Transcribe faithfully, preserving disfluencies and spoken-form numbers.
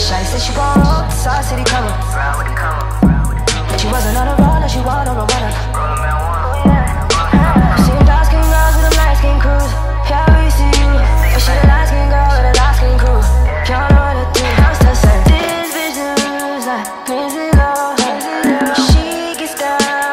Shawty said she gon' roll, Sauce City cover.